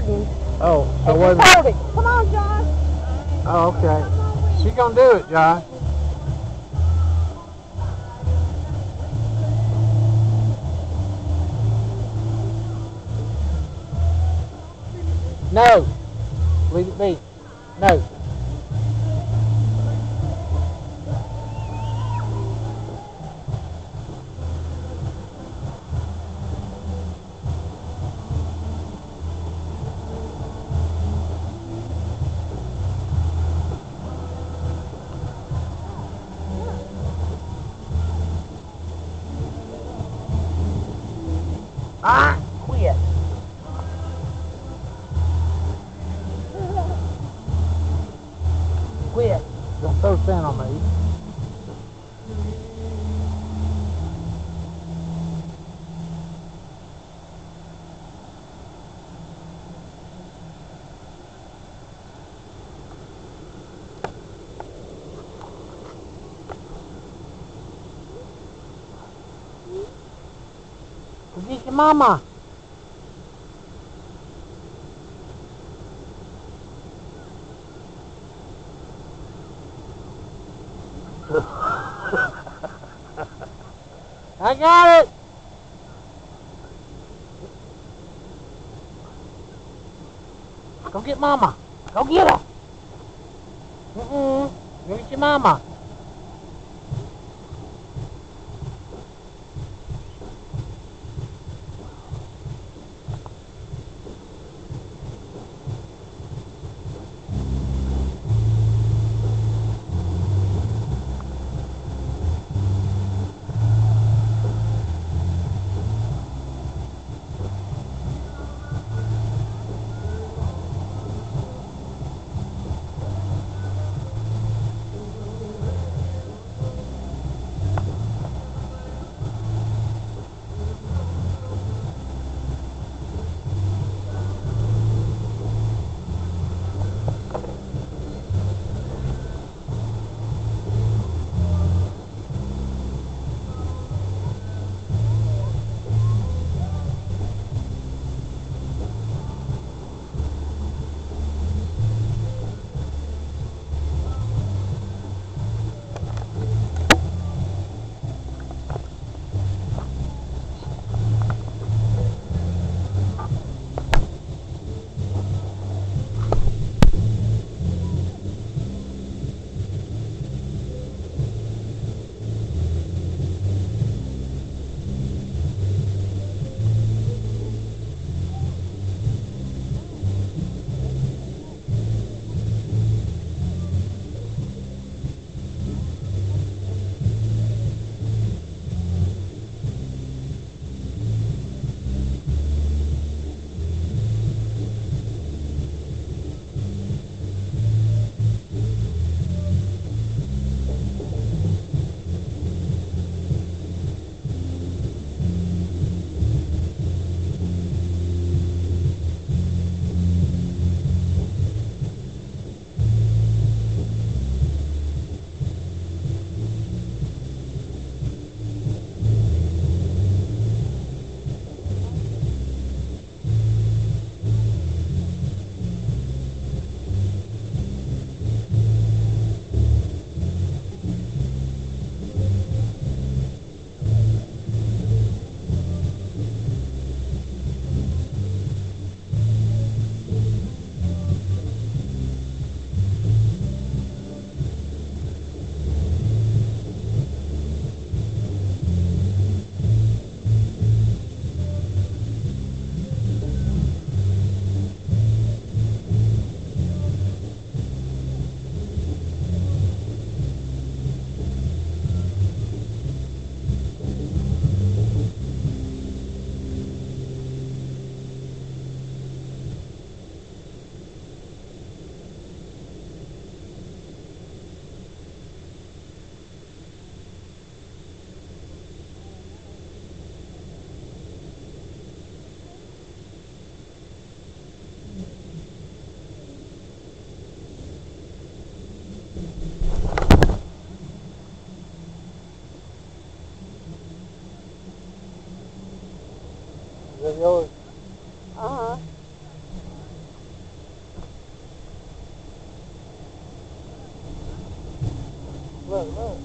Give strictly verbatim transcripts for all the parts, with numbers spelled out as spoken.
waiting. Oh, so and what? Hold it. Come on, Josh. Oh, okay. She's gonna do it, Josh. No. Leave it be. No. Ah, quit. Quit. Don't throw sand on me. Get your mama. I got it. Go get mama. Go get her. Mm-mm. Go get your mama. Is that yours? Uh-huh. look, look.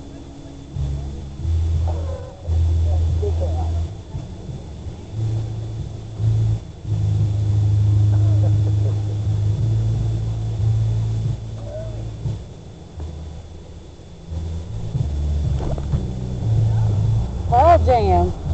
Big cat. Pearl Jam.